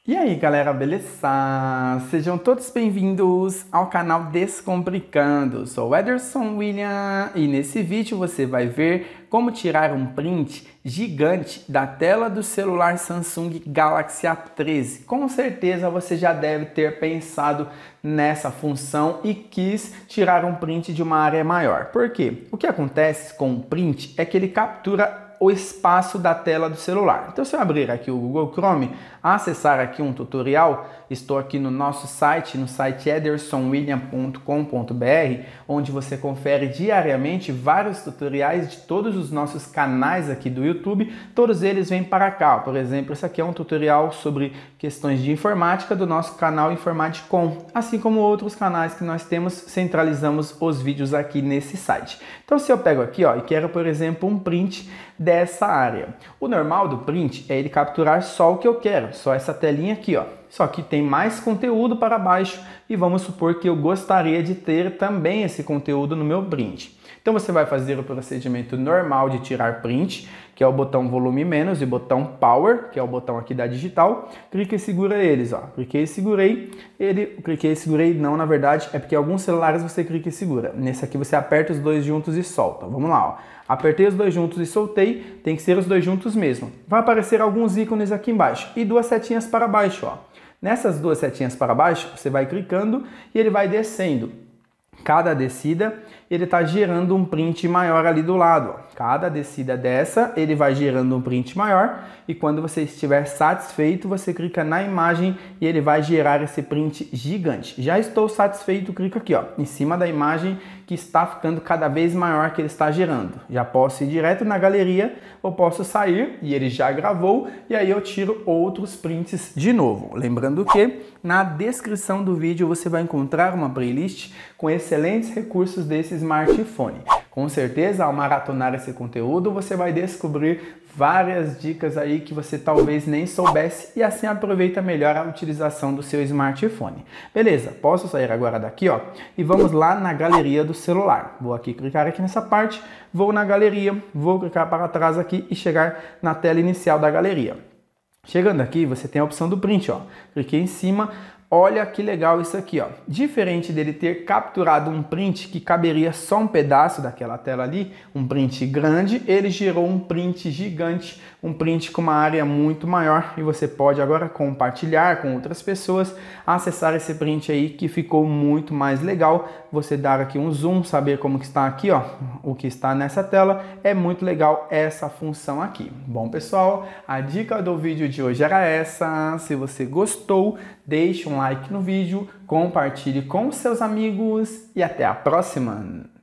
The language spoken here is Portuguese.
E aí galera, beleza? Sejam todos bem-vindos ao canal Descomplicando. Sou o Ederson William e nesse vídeo você vai ver como tirar um print gigante da tela do celular Samsung Galaxy A13. Com certeza você já deve ter pensado nessa função e quis tirar um print de uma área maior. Por quê? O que acontece com o print é que ele captura o espaço da tela do celular. Então, se eu abrir aqui o Google Chrome, acessar aqui um tutorial, estou aqui no nosso site, no site edersonwilliam.com.br, onde você confere diariamente vários tutoriais de todos os nossos canais aqui do YouTube. Todos eles vêm para cá. Por exemplo, esse aqui é um tutorial sobre questões de informática do nosso canal Informaticom, assim como outros canais que nós temos, centralizamos os vídeos aqui nesse site. Então, se eu pego aqui, ó, e quero, por exemplo, um print dessa área. O normal do print é ele capturar só o que eu quero, só essa telinha aqui, ó. Só que tem mais conteúdo para baixo e vamos supor que eu gostaria de ter também esse conteúdo no meu print. Então você vai fazer o procedimento normal de tirar print, que é o botão volume menos e botão power, que é o botão aqui da digital. Clique e segura eles, ó. Cliquei e segurei, cliquei e segurei, não, na verdade, é porque alguns celulares você clica e segura. Nesse aqui você aperta os dois juntos e solta. Vamos lá, ó. Apertei os dois juntos e soltei, tem que ser os dois juntos mesmo. Vai aparecer alguns ícones aqui embaixo e duas setinhas para baixo, ó. Nessas duas setinhas para baixo, você vai clicando e ele vai descendo. Cada descida, ele está gerando um print maior ali do lado. Ó. Cada descida dessa, ele vai gerando um print maior e quando você estiver satisfeito, você clica na imagem e ele vai gerar esse print gigante. Já estou satisfeito, clica aqui, ó, em cima da imagem que está ficando cada vez maior que ele está gerando. Já posso ir direto na galeria ou posso sair e ele já gravou e aí eu tiro outros prints de novo. Lembrando que na descrição do vídeo você vai encontrar uma playlist com excelentes recursos desse smartphone. Com certeza, ao maratonar esse conteúdo, você vai descobrir várias dicas aí que você talvez nem soubesse e assim aproveita melhor a utilização do seu smartphone. Beleza, posso sair agora daqui, ó, e vamos lá na galeria do celular. Vou aqui clicar aqui nessa parte, vou na galeria, vou clicar para trás aqui e chegar na tela inicial da galeria. Chegando aqui, você tem a opção do print, ó. Cliquei em cima. Olha que legal isso aqui, ó. Diferente dele ter capturado um print que caberia só um pedaço daquela tela ali, um print grande, ele gerou um print gigante, um print com uma área muito maior e você pode agora compartilhar com outras pessoas, acessar esse print aí que ficou muito mais legal. Você dar aqui um zoom, saber como que está aqui, ó, o que está nessa tela, é muito legal essa função aqui. Bom, pessoal, a dica do vídeo de hoje era essa. Se você gostou, deixe um like no vídeo, compartilhe com seus amigos e até a próxima!